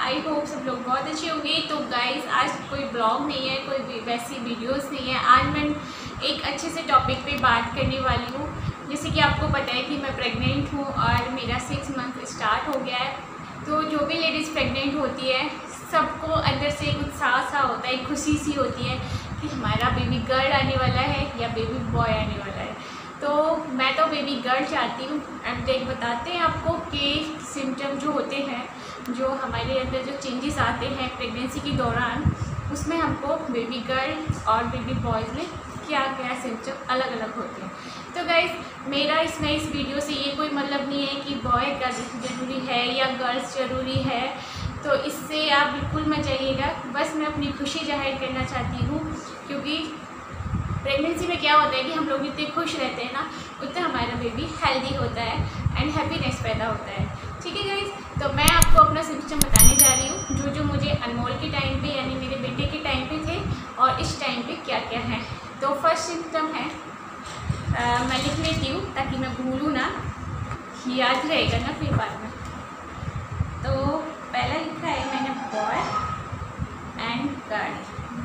I hope सब लोग बहुत अच्छे होंगे। तो गाइस आज कोई ब्लॉग नहीं है, कोई वैसी वीडियोस नहीं है। आज मैं एक अच्छे से टॉपिक पे बात करने वाली हूँ। जैसे कि आपको पता है कि मैं प्रेग्नेंट हूँ और मेरा 6 मंथ स्टार्ट हो गया है। तो जो भी लेडीज़ प्रेग्नेंट होती है सबको अंदर से एक उत्साह सा होता है, एक खुशी सी होती है कि हमारा बेबी गर्ल आने वाला है या बेबी बॉय आने वाला है। तो मैं तो बेबी गर्ल चाहती हूँ। एंड एक बताते हैं आपको कि सिम्टम जो होते हैं, जो हमारे अंदर जो चेंजेस आते हैं प्रेगनेंसी के दौरान, उसमें हमको बेबी गर्ल और बेबी बॉयज़ में क्या क्या सिम्टम अलग अलग होते हैं। तो गाइस मेरा इसमें इस वीडियो से ये कोई मतलब नहीं है कि बॉय का ज़रूरी है या गर्ल्स ज़रूरी है, तो इससे आप बिल्कुल मत जाइएगा। बस मैं अपनी खुशी जाहिर करना चाहती हूँ, क्योंकि प्रेगनेंसी में क्या होता है कि हम लोग जितने खुश रहते हैं ना, उतना हमारा बेबी हेल्दी होता है एंड हैप्पीनेस पैदा होता है। ठीक है गाइस, तो मैं आपको अपना सिम्टम बताने जा रही हूँ, जो जो मुझे अनमोल के टाइम पे यानी मेरे बेटे के टाइम पे थे और इस टाइम पे क्या क्या है। तो फर्स्ट सिम्टम है, मैं लिख लेती हूँ ताकि मैं भूलूँ ना, याद रहेगा ना फिर बाद में। तो पहला लिखा है मैंने बॉय एंड गर्ल,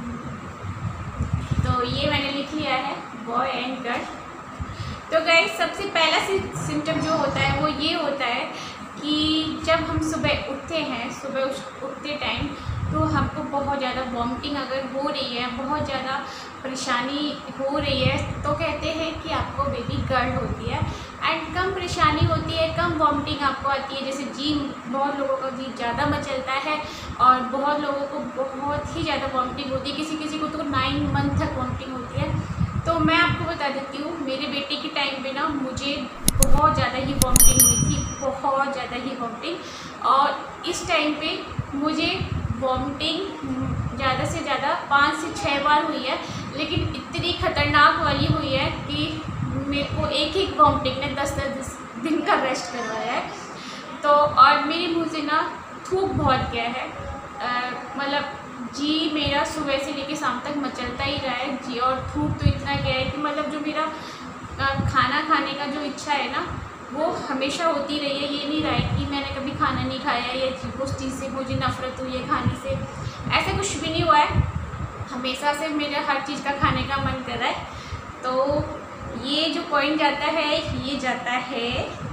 तो ये मैंने लिख लिया है बॉय एंड गर्ल। तो गाइस सबसे पहला सिम्टम जो होता है वो ये होता है कि जब हम सुबह उठते हैं, सुबह उठते टाइम तो हमको बहुत ज़्यादा वॉमिटिंग अगर हो रही है, बहुत ज़्यादा परेशानी हो रही है, तो कहते हैं कि आपको बेबी गर्ल होती है। एंड कम परेशानी होती है, कम वॉमिटिंग आपको आती है। जैसे जी बहुत लोगों का जी ज़्यादा मचलता है और बहुत लोगों को बहुत ही ज़्यादा वॉमिटिंग होती है, किसी किसी को तो 9 मंथ तक वॉमिटिंग होती है। तो मैं आपको बता देती हूँ, मेरे बेटे के टाइम पे ना मुझे बहुत ज़्यादा ही वॉमिटिंग हुई थी, बहुत ज़्यादा ही वॉमिटिंग। और इस टाइम पे मुझे वॉमिटिंग ज़्यादा से ज़्यादा 5 से 6 बार हुई है, लेकिन इतनी ख़तरनाक वाली हुई है कि मेरे को एक वॉमिटिंग ने 10-10 दिन का रेस्ट करवाया है। तो और मेरे मुँह से ना थूक बहुत गया है, मतलब जी मेरा सुबह से लेके शाम तक मचलता ही रहा है जी। और थूक तो इतना गया है कि मतलब जो मेरा खाना खाने का जो इच्छा है ना, वो हमेशा होती रही है। ये नहीं रहा है कि मैंने कभी खाना नहीं खाया या उस चीज़ से मुझे नफ़रत हुई है खाने से, ऐसा कुछ भी नहीं हुआ है। हमेशा से मेरा हर चीज़ का खाने का मन कर रहा है। तो ये जो पॉइंट जाता है ये जाता है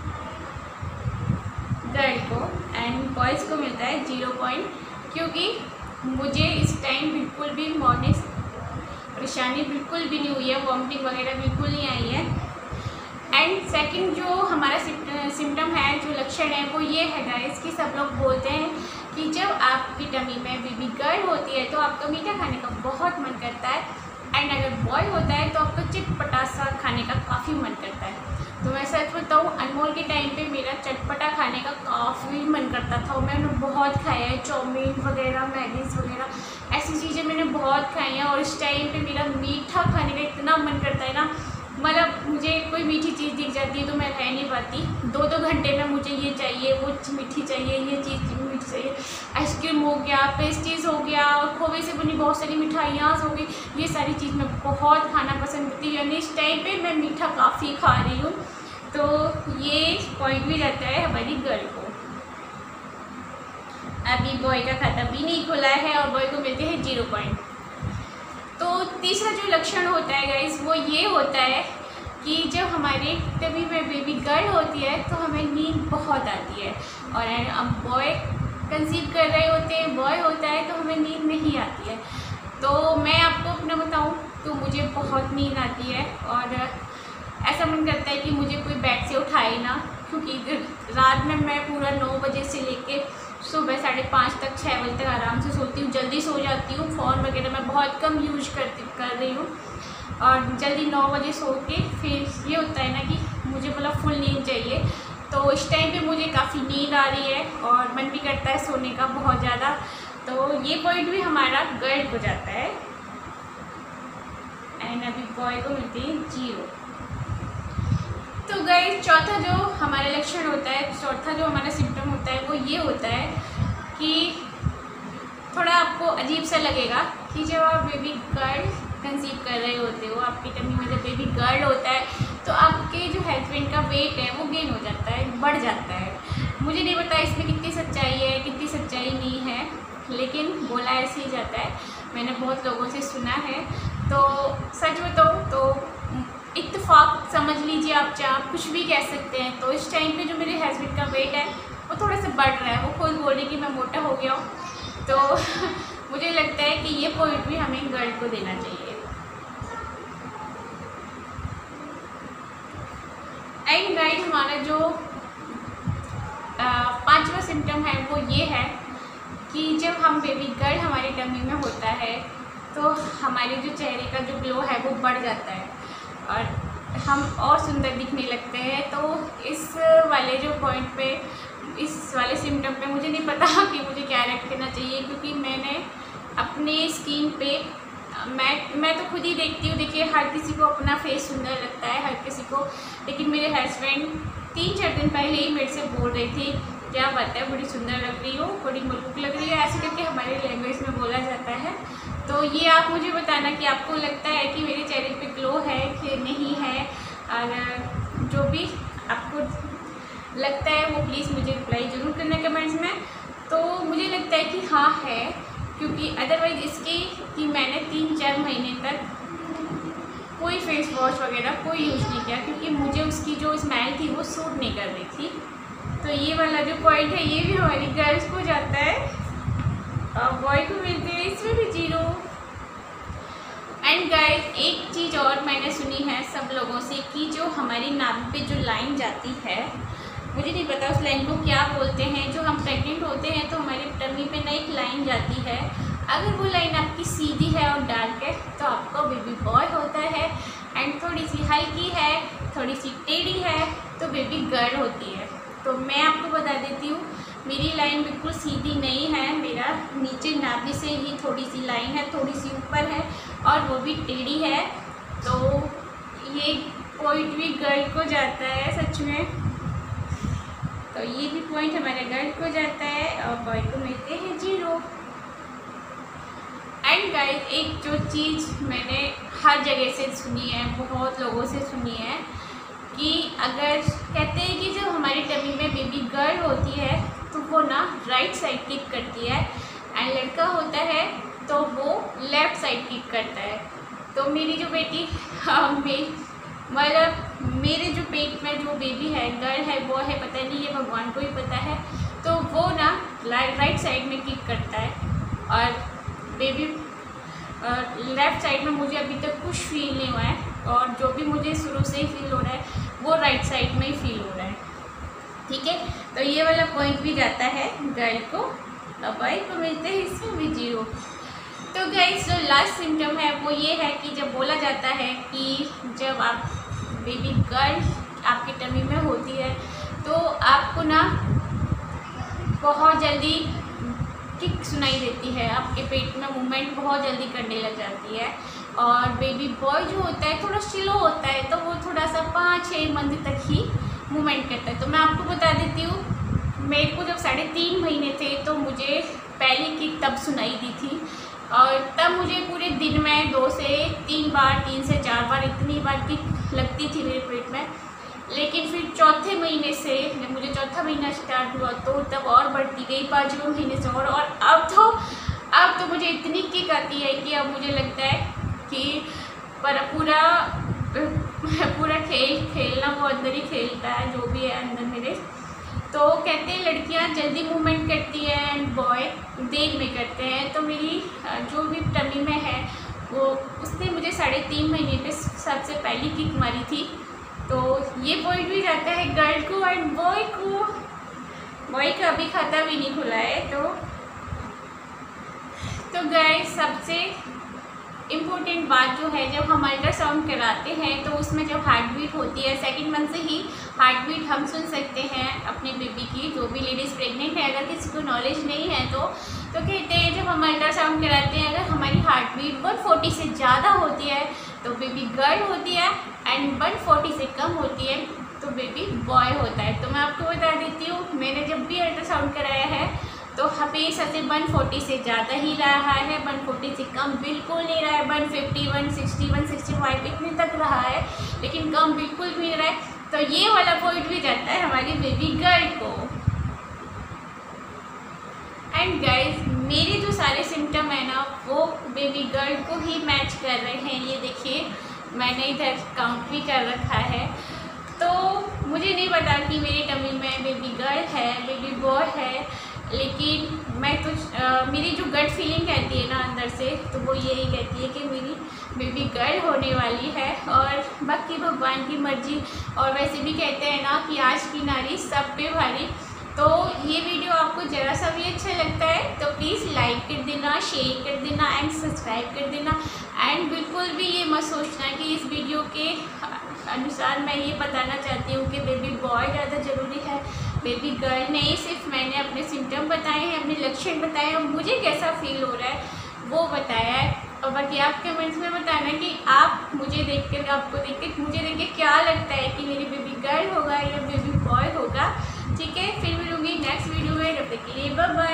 गर्ल को एंड बॉयज़ को मिलता है 0 पॉइंट, क्योंकि मुझे इस टाइम बिल्कुल भी मॉर्निंग परेशानी बिल्कुल भी नहीं हुई है, वॉमिटिंग वगैरह बिल्कुल नहीं आई है। एंड सेकंड जो हमारा सिम्टम है, जो लक्षण है, वो ये है गाइस कि सब लोग बोलते हैं कि जब आपकी टमी में बेबी गर्ल होती है तो आपका मीठा खाने का बहुत मन करता है, एंड अगर बॉय होता है तो आपका चटपटा सा खाने का काफ़ी मन करता है। तो मैं सच बताऊँ, अनमोल के टाइम पे मेरा चटपटा खाने का काफ़ी मन करता था। मैंने बहुत खाया है, चाउमीन वगैरह, मैगीज़ वगैरह, ऐसी चीज़ें मैंने बहुत खाई हैं। और इस टाइम पे मेरा मीठा खाने का इतना मन करता है ना, मतलब मुझे कोई मीठी चीज़ दिख जाती है तो मैं रह नहीं पाती। 2-2 घंटे में मुझे ये चाहिए, वो मीठी चाहिए, ये चीज़ मीठी चाहिए। आइसक्रीम हो गया, पेस्ट्रीज़ हो गया, और खोवे से बनी बहुत सारी मिठाइयाँ हो गई, ये सारी चीज़ मैं बहुत खाना पसंद करती हूँ। यानी इस टाइम पे मैं मीठा काफ़ी खा रही हूँ। तो ये पॉइंट भी जाता है हमारी गर्ल को। अभी बॉय का खाता भी नहीं खुला है और बॉय को मिलते हैं 0 पॉइंट। तो तीसरा जो लक्षण होता है गाइस वो ये होता है कि जब हमारे टमी में बेबी गर्ल होती है तो हमें नींद बहुत आती है, और अब बॉय कंसीव कर रहे होते हैं, बॉय होता है तो हमें नींद नहीं आती है। तो मैं आपको अपना बताऊं तो मुझे बहुत नींद आती है और ऐसा मन करता है कि मुझे कोई बेड से उठाए ना, क्योंकि रात में मैं पूरा 9 बजे से लेके सुबह 5:30 तक 6 बजे तक आराम से सोती हूँ, जल्दी सो जाती हूँ। फ़ोन वगैरह मैं बहुत कम यूज कर रही हूँ, और जल्दी 9 बजे सो के फिर ये होता है ना कि मुझे मतलब फुल नींद चाहिए। तो इस टाइम पे मुझे काफ़ी नींद आ रही है और मन भी करता है सोने का बहुत ज़्यादा। तो ये पॉइंट भी हमारा गर्ल को जाता है, एंड अभी बॉय को मिलती है 0। तो गाइस चौथा जो हमारा लक्षण होता है, चौथा जो हमारा सिम्टम होता है वो ये होता है कि थोड़ा आपको अजीब सा लगेगा कि जब आप बेबी गर्ल कंसीव कर रहे होते हो, आपकी टमी में जब बेबी गर्ल होता है तो आपके जो हस्बैंड का वेट है वो गेन हो जाता है, बढ़ जाता है। मुझे नहीं पता इसमें कितनी सच्चाई है, कितनी सच्चाई नहीं है, लेकिन बोला ऐसे ही जाता है, मैंने बहुत लोगों से सुना है। तो सच बताऊँ तो इत्तेफाक समझ लीजिए आप, चाहे आप कुछ भी कह सकते हैं। तो इस टाइम पे जो मेरे हस्बैंड का वेट है वो थोड़ा सा बढ़ रहा है, वो खुद बोल रहे कि मैं मोटा हो गया हूँ। तो मुझे लगता है कि ये पॉइंट भी हमें गर्ल को देना चाहिए। एंड गाइस, हमारा जो 5वां सिम्टम है वो ये है कि जब हम बेबी गर्ल हमारे टमी में होता है तो हमारे जो चेहरे का जो ग्लो है वो बढ़ जाता है और हम और सुंदर दिखने लगते हैं। तो इस वाले जो पॉइंट पे, इस वाले सिम्टम पे मुझे नहीं पता कि मुझे क्या रिएक्ट करना चाहिए, क्योंकि मैंने अपने स्किन पे मैं तो खुद ही देखती हूँ। देखिए, हर किसी को अपना फेस सुंदर लगता है, हर किसी को। लेकिन मेरे हस्बैंड 3-4 दिन पहले ही मेरे से बोल रही थी, क्या बात है, बड़ी सुंदर लग रही हो, बड़ी मुल्क लग रही है, ऐसे करके हमारे लैंग्वेज में बोला जाता है। तो ये आप मुझे बताना कि आपको लगता है कि मेरे चेहरे पे ग्लो है कि नहीं है, और जो भी आपको लगता है वो प्लीज़ मुझे रिप्लाई ज़रूर करना कमेंट्स में। तो मुझे लगता है कि हाँ है, क्योंकि अदरवाइज़ इसके कि मैंने 3-4 महीने तक कोई फेस वॉश वगैरह कोई यूज़ नहीं किया, क्योंकि मुझे उसकी जो स्मेल थी वो सूट नहीं कर रही थी। तो ये वाला जो पॉइंट है ये भी हमारी गर्ल्स को जाता है और बॉय को मिलते हैं इसमें भी 0। एंड गाइस, एक चीज़ और मैंने सुनी है सब लोगों से कि जो हमारी नाभि पे जो लाइन जाती है, मुझे नहीं पता उस लाइन को क्या बोलते हैं, जो हम प्रेग्नेंट होते हैं तो हमारे टमी पे ना एक लाइन जाती है। अगर वो लाइन आपकी सीधी है और डार्क है तो आपका बेबी बॉय होता है, एंड थोड़ी सी हल्की है, थोड़ी सी टेढ़ी है तो बेबी गर्ल होती है। तो मैं आपको बता देती हूँ, मेरी लाइन बिल्कुल सीधी नहीं है, मेरा नीचे नाभि से ही थोड़ी सी लाइन है, थोड़ी सी ऊपर है और वो भी टेढ़ी है। तो ये पॉइंट भी गर्ल को जाता है सच में। तो ये भी पॉइंट हमारे गर्ल को जाता है और बॉय को मिलते हैं 0। एंड गाइस, एक जो चीज़ मैंने हर जगह से सुनी है, बहुत लोगों से सुनी है, कि अगर कहते हैं कि जब हमारी टमी में बेबी गर्ल होती है तो वो ना राइट साइड किक करती है, एंड लड़का होता है तो वो लेफ़्ट साइड किक करता है। तो मेरी जो बेटी मतलब मेरे जो पेट में जो बेबी है, गर्ल है, बॉय है, पता नहीं, ये भगवान को ही पता है। तो वो ना राइट साइड में किक करता है और बेबी लेफ़्ट साइड में मुझे अभी तक कुछ फील नहीं हुआ है, और जो भी मुझे शुरू से ही फील हो रहा है वो राइट साइड में ही फील हो रहा है। ठीक है, तो ये वाला पॉइंट भी जाता है गर्ल को और बॉय को मिलते हैं इसमें भी 0। तो गाइस, जो लास्ट सिम्टम है वो ये है कि जब बोला जाता है कि जब आप बेबी गर्ल आपकी टमी में होती है तो आपको ना बहुत जल्दी किक सुनाई देती है, आपके पेट में मूवमेंट बहुत जल्दी करने लग जाती है। और बेबी बॉय जो होता है थोड़ा स्लो होता है, तो वो थोड़ा सा 5-6 मंथ तक ही मूवमेंट करता है। तो मैं आपको बता देती हूँ, मेरे को जब 3.5 महीने थे तो मुझे पहली किक तब सुनाई दी थी, और तब मुझे पूरे दिन में 2 से 3 बार, 3 से 4 बार इतनी बार किक लगती थी मेरे पेट में। लेकिन फिर चौथे महीने से, जब मुझे चौथा महीना स्टार्ट हुआ तो तब और बढ़ती गई, 5वें महीने से और अब तो मुझे इतनी किक आती है कि अब मुझे लगता है कि पर पूरा खेलना वो अंदर ही खेलता है, जो भी है अंदर मेरे। तो कहते हैं लड़कियां जल्दी मूवमेंट करती हैं एंड बॉय देर में करते हैं। तो मेरी जो भी टमी में है वो उसने मुझे 3.5 महीने पे सबसे पहली किक मारी थी। तो ये पॉइंट भी जाता है गर्ल को, एंड बॉय का अभी खाता भी नहीं खुला है। तो गाइस, सबसे इम्पोर्टेंट बात जो है, जब हम अल्ट्रासाउंड कराते हैं तो उसमें जब हार्ट बीट होती है, 2nd मंथ से ही हार्ट बीट हम सुन सकते हैं अपने बेबी की, जो भी लेडीज़ प्रेग्नेंट है। अगर किसी को नॉलेज नहीं है तो कहते हैं जब हम अल्ट्रासाउंड कराते हैं, अगर हमारी हार्ट बीट 140 से ज़्यादा होती है तो बेबी गर्ल होती है, एंड 140 से कम होती है तो बेबी बॉय होता है। तो मैं आपको बता देती हूँ, मैंने जब भी अल्ट्रासाउंड कराया है तो हमेशा से 140 से ज़्यादा ही रहा है, 140 से कम बिल्कुल नहीं रहा है। 150, 160, 165 इतने तक रहा है, लेकिन कम बिल्कुल भी नहीं रहा है। तो ये वाला पॉइंट भी जाता है हमारी बेबी गर्ल को। एंड गाइस, मेरे जो सारे सिम्टम है ना वो बेबी गर्ल को ही मैच कर रहे हैं। ये देखिए मैंने इधर काउंट भी कर रखा है। तो मुझे नहीं पता कि मेरी टमी में बेबी गर्ल है बेबी बॉय है, लेकिन मैं तो मेरी जो गट फीलिंग कहती है ना अंदर से, तो वो यही कहती है कि मेरी बेबी गर्ल होने वाली है। और बाकी भगवान की मर्जी। और वैसे भी कहते हैं ना कि आज की नारी सब पे भारी। तो ये वीडियो आपको ज़रा सा भी अच्छा लगता है तो प्लीज़ लाइक कर देना, शेयर कर देना एंड सब्सक्राइब कर देना। एंड बिल्कुल भी ये मत सोचना कि इस वीडियो के अनुसार मैं ये बताना चाहती हूँ कि बेबी बॉय ज़्यादा ज़रूरी है, बेबी गर्ल नहीं। सिर्फ मैंने अपने सिम्टम बताए हैं, अपने लक्षण बताए हैं, मुझे कैसा फील हो रहा है वो बताया है। और बाकी आप कमेंट्स में बताना कि आप मुझे देखकर, आपको देखकर मुझे देख के क्या लगता है कि मेरी बेबी गर्ल होगा या बेबी बॉय होगा। ठीक है, फिर मिलूंगी नेक्स्ट वीडियो में। तब तक के लिए बाय बाय।